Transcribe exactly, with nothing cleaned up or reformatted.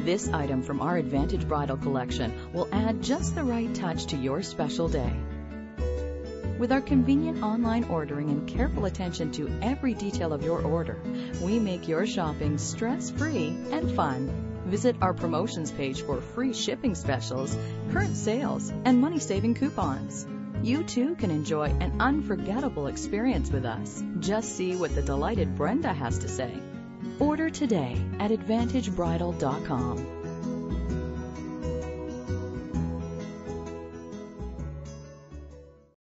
This item from our Advantage Bridal collection will add just the right touch to your special day. With our convenient online ordering and careful attention to every detail of your order, we make your shopping stress-free and fun. Visit our promotions page for free shipping specials, current sales, and money-saving coupons. You too can enjoy an unforgettable experience with us. Just see what the delighted Brenda has to say. Order today at Advantage Bridal dot com.